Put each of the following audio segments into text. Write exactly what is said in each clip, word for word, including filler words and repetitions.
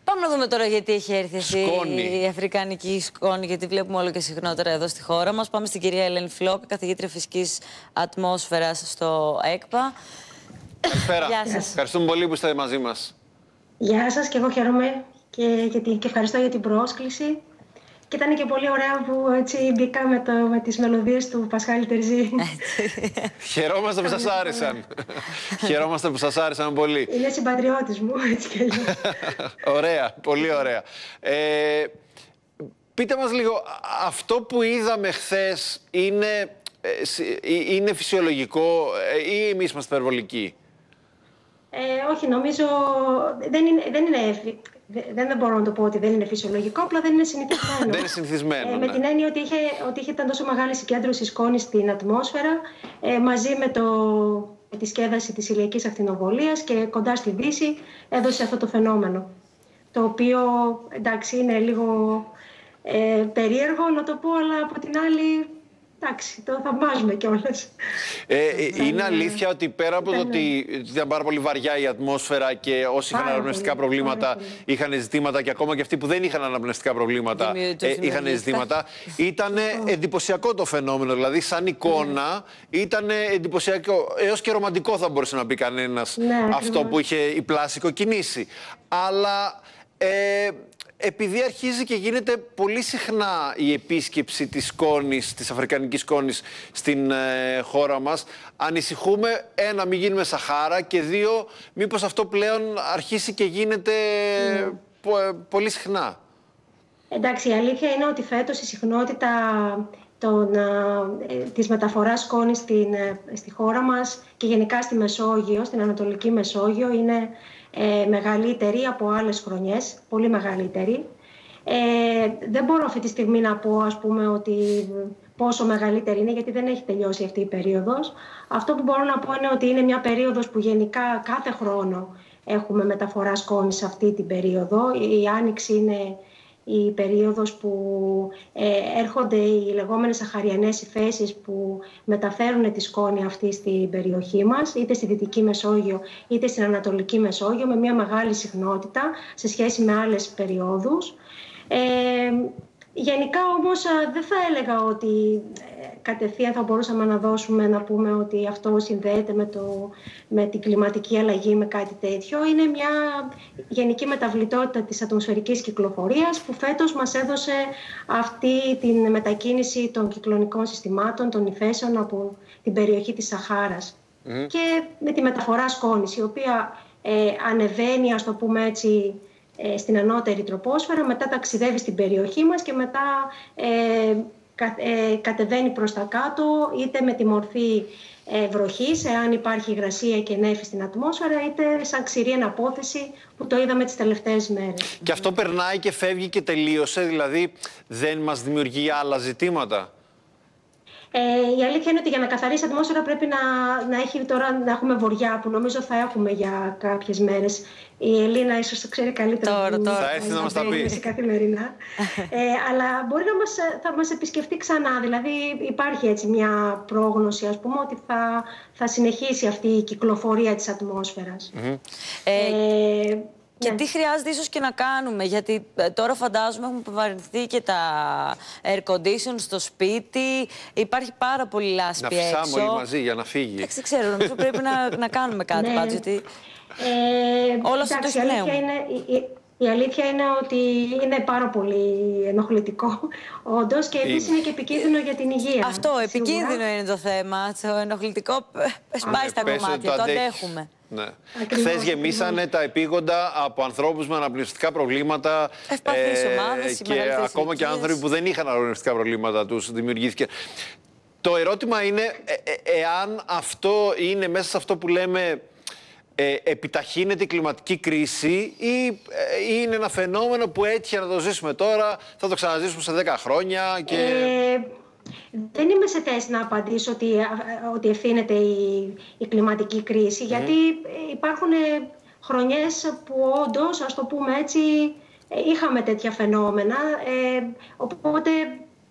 Πάμε να δούμε τώρα γιατί έχει έρθει αυτή Σκόνη. η αφρικανική σκόνη, γιατί βλέπουμε όλο και συχνότερα εδώ στη χώρα μας. Πάμε στην κυρία Ελένη Φλόκα, καθηγήτρια φυσικής ατμόσφαιρας στο ΕΚΠΑ. Καλησπέρα. Γεια σας. Ευχαριστούμε πολύ που είστε μαζί μας. Γεια σας, και εγώ χαίρομαι και, και, και ευχαριστώ για την πρόσκληση. Και ήταν και πολύ ωραία που έτσι μπήκα με, το, με τις μελωδίες του Πασχάλη Τερζή. Χαιρόμαστε που σας άρεσαν. Χαιρόμαστε που σας άρεσαν πολύ. Είναι συμπατριώτης μου, έτσι κι αλλιώς. Ωραία, πολύ ωραία. Ε, πείτε μας λίγο, αυτό που είδαμε χθες είναι, είναι φυσιολογικό ή εμείς είμαστε υπερβολικοί? Ε, όχι, νομίζω δεν είναι, δεν είναι Δεν μπορώ να το πω ότι δεν είναι φυσιολογικό, απλά δεν είναι συνηθισμένο. Δεν είναι συνηθισμένο. Ε, με ναι. την έννοια ότι είχε, ότι είχε ήταν τόσο μεγάλη συγκέντρωση σκόνης στην ατμόσφαιρα, ε, μαζί με, το, με τη σκέδαση της ηλιακής ακτινοβολίας και κοντά στη Δύση, έδωσε αυτό το φαινόμενο. Το οποίο, εντάξει, είναι λίγο ε, περίεργο να το πω, αλλά από την άλλη, εντάξει, το θαυμάζουμε κιόλας. Ε, είναι αλήθεια ότι πέρα από το ότι ήταν πάρα πολύ βαριά η ατμόσφαιρα και όσοι είχαν αναπνευστικά προβλήματα είχαν ζητήματα, και ακόμα και αυτοί που δεν είχαν αναπνευστικά προβλήματα ε, είχαν ζητήματα, ήταν εντυπωσιακό το φαινόμενο. Δηλαδή, σαν εικόνα, ήταν εντυπωσιακό, έως και ρομαντικό θα μπορούσε να πει κανένας, ναι, αυτό που είχε η πλάσικο κινήσει. Αλλά Ε, επειδή αρχίζει και γίνεται πολύ συχνά η επίσκεψη της σκόνης, της αφρικανικής σκόνης στην ε, χώρα μας, ανησυχούμε, ένα, μην γίνουμε Σαχάρα, και δύο, μήπως αυτό πλέον αρχίσει και γίνεται mm. πο, πολύ συχνά. Εντάξει, η αλήθεια είναι ότι φέτος η συχνότητα των, ε, της μεταφοράς σκόνης στην, ε, στη χώρα μας και γενικά στη Μεσόγειο, στην Ανατολική Μεσόγειο, είναι Ε, μεγαλύτερη από άλλες χρονιές, πολύ μεγαλύτερη. Ε, δεν μπορώ αυτή τη στιγμή να πω, ας πούμε, ότι πόσο μεγαλύτερη είναι, γιατί δεν έχει τελειώσει αυτή η περίοδος. Αυτό που μπορώ να πω είναι ότι είναι μια περίοδος που γενικά κάθε χρόνο έχουμε μεταφορά σκόνης σε αυτή την περίοδο. Η Άνοιξη είναι η περίοδος που ε, έρχονται οι λεγόμενες σαχαριανές υφέσεις που μεταφέρουν τη σκόνη αυτή στην περιοχή μας, είτε στη Δυτική Μεσόγειο είτε στην Ανατολική Μεσόγειο, με μια μεγάλη συχνότητα σε σχέση με άλλες περιόδους. Ε, γενικά όμως δεν θα έλεγα ότι κατευθείαν θα μπορούσαμε να δώσουμε, να πούμε ότι αυτό συνδέεται με, το, με την κλιματική αλλαγή, με κάτι τέτοιο. Είναι μια γενική μεταβλητότητα της ατμοσφαιρικής κυκλοφορίας που φέτος μας έδωσε αυτή την μετακίνηση των κυκλωνικών συστημάτων, των υφέσεων από την περιοχή της Σαχάρας. Mm. Και με τη μεταφορά σκόνης, η οποία ε, ανεβαίνει, ας το πούμε έτσι, ε, στην ανώτερη τροπόσφαιρα, μετά ταξιδεύει στην περιοχή μας και μετά ε, Ε, κατεβαίνει προς τα κάτω, είτε με τη μορφή ε, βροχής, εάν υπάρχει υγρασία και νέφη στην ατμόσφαιρα, είτε σαν ξηρή εναπόθεση που το είδαμε τις τελευταίες μέρες. Και αυτό περνάει και φεύγει και τελείωσε, δηλαδή δεν μας δημιουργεί άλλα ζητήματα? Ε, η αλήθεια είναι ότι για να καθαρίσει η ατμόσφαιρα πρέπει να, να, έχει τώρα, να έχουμε βοριά, που νομίζω θα έχουμε για κάποιες μέρες. Η Ελίνα ίσως το ξέρει καλύτερα. Τώρα, τώρα. Θα έρθει να μας τα πει. Καθημερινά. ε, αλλά μπορεί να μας, θα μας επισκεφτεί ξανά. Δηλαδή υπάρχει έτσι μια πρόγνωση, ας πούμε, ότι θα, θα συνεχίσει αυτή η κυκλοφορία της ατμόσφαιρας. Mm-hmm. ε, ε, Και ναι. τι χρειάζεται ίσως και να κάνουμε, γιατί τώρα φαντάζομαι έχουμε επιβαρυνθεί και τα air condition στο σπίτι, υπάρχει πάρα πολύ λάσπη έξω. Να φυσάμε όλοι μαζί για να φύγει. Δεν ξέρω, νομίζω πρέπει να, να κάνουμε κάτι πάντως, γιατί ε, όλα αυτά το εισπνέουμε. Η αλήθεια είναι ότι είναι πάρα πολύ ενοχλητικό, όντως, και επίσης είναι και επικίνδυνο για την υγεία. Αυτό, σίγουρα. Επικίνδυνο είναι το θέμα. Το ενοχλητικό σπάει στα κομμάτια, το αντέχουμε. Ναι. Χθες γεμίσανε τα επίγοντα από ανθρώπους με αναπνευστικά προβλήματα. Ευπαθείς ε, ομάδες, και ακόμα και άνθρωποι που δεν είχαν αναπνευστικά προβλήματα τους δημιουργήθηκε. Το ερώτημα είναι ε, ε, εάν αυτό είναι μέσα σε αυτό που λέμε ε, επιταχύνεται η κλιματική κρίση, ή ε, είναι ένα φαινόμενο που έτυχε να το ζήσουμε τώρα, θα το ξαναζήσουμε σε δέκα χρόνια και... Ε... Δεν είμαι σε θέση να απαντήσω ότι, ότι ευθύνεται η, η κλιματική κρίση, mm. γιατί υπάρχουν χρονιές που όντως, ας το πούμε έτσι, είχαμε τέτοια φαινόμενα, ε, οπότε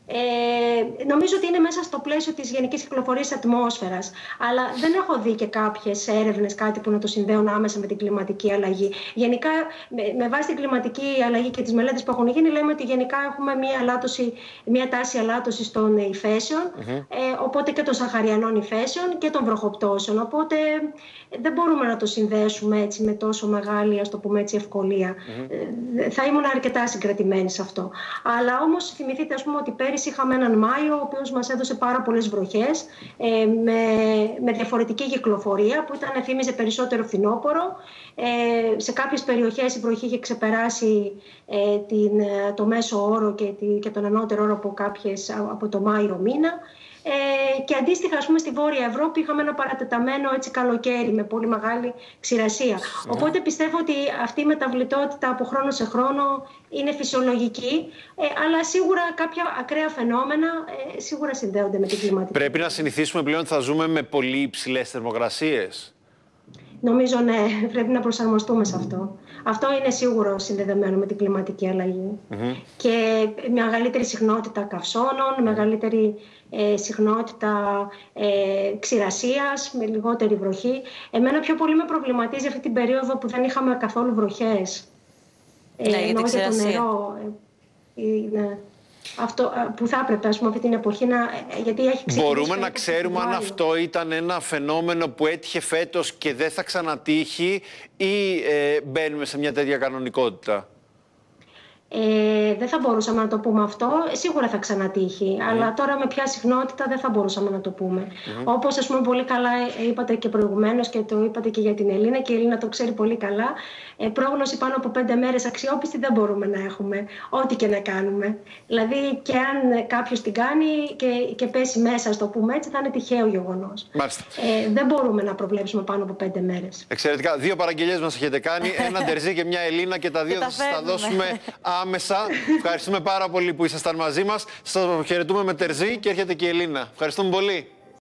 Ε, νομίζω ότι είναι μέσα στο πλαίσιο της γενικής κυκλοφορίας ατμόσφαιρας. Αλλά δεν έχω δει και κάποιες έρευνες, κάτι που να το συνδέουν άμεσα με την κλιματική αλλαγή. Γενικά, με, με βάση την κλιματική αλλαγή και τις μελέτες που έχουν γίνει, λέμε ότι γενικά έχουμε μία, αλάτωση, μία τάση αλάτωσης των υφέσεων, mm-hmm. ε, οπότε και των σαχαριανών υφέσεων και των βροχοπτώσεων. Οπότε δεν μπορούμε να το συνδέσουμε έτσι με τόσο μεγάλη, ας το πούμε έτσι, ευκολία. Mm-hmm. Ε, θα ήμουν αρκετά συγκρατημένη σε αυτό. Αλλά όμως θυμηθείτε, ας πούμε, ότι πέρυσι είχαμε έναν Μάιο, ο οποίος μας έδωσε πάρα πολλές βροχές, ε, με, με διαφορετική κυκλοφορία, που ήταν, θύμιζε περισσότερο φθινόπωρο. Ε, σε κάποιες περιοχές η βροχή είχε ξεπεράσει ε, την, το μέσο όρο και, τη, και τον ανώτερο όρο από, κάποιες, από το Μάιο μήνα. Ε, και αντίστοιχα, ας πούμε, στη Βόρεια Ευρώπη είχαμε ένα παρατεταμένο έτσι, καλοκαίρι με πολύ μεγάλη ξηρασία. Yeah. Οπότε πιστεύω ότι αυτή η μεταβλητότητα από χρόνο σε χρόνο είναι φυσιολογική, ε, αλλά σίγουρα κάποια ακραία φαινόμενα ε, σίγουρα συνδέονται με την κλιματική. Πρέπει να συνηθίσουμε πλέον ότι θα ζούμε με πολύ υψηλές θερμοκρασίες. Νομίζω ναι, πρέπει να προσαρμοστούμε σε αυτό. Αυτό είναι σίγουρο συνδεδεμένο με την κλιματική αλλαγή. Mm-hmm. Και μεγαλύτερη συχνότητα καυσώνων, μεγαλύτερη ε, συχνότητα ε, ξηρασίας, με λιγότερη βροχή. Εμένα πιο πολύ με προβληματίζει αυτή την περίοδο που δεν είχαμε καθόλου βροχές. Ναι, ε, για την ξηρασία. Το νερό, ε, ναι. Αυτό που θα έπρεπε, ας πούμε, αυτή την εποχή να. Γιατί έχει ξεκινήσει. Μπορούμε να ξέρουμε αν αυτό ήταν ένα φαινόμενο που έτυχε φέτος και δεν θα ξανατύχει, ή ε, μπαίνουμε σε μια τέτοια κανονικότητα? Ε, δεν θα μπορούσαμε να το πούμε αυτό. Σίγουρα θα ξανατύχει. Mm. Αλλά τώρα με ποια συχνότητα δεν θα μπορούσαμε να το πούμε. Mm. Όπως, ας πούμε, πολύ καλά είπατε και προηγουμένως και το είπατε και για την Ελίνα, και η Ελίνα το ξέρει πολύ καλά. Ε, πρόγνωση πάνω από πέντε μέρες αξιόπιστη δεν μπορούμε να έχουμε, ό,τι και να κάνουμε. Δηλαδή, και αν κάποιος την κάνει και, και πέσει μέσα, ας το πούμε έτσι, θα είναι τυχαίο γεγονός. Ε, δεν μπορούμε να προβλέψουμε πάνω από πέντε μέρες. Εξαιρετικά. Δύο παραγγελίες μας έχετε κάνει. Ένα Ντερζή και μια Ελίνα, και τα δύο θα σας τα δώσουμε άμεσα. Ευχαριστούμε πάρα πολύ που ήσασταν μαζί μας. Σας χαιρετούμε με Ντερζή και έρχεται και η Ελίνα. Ευχαριστούμε πολύ.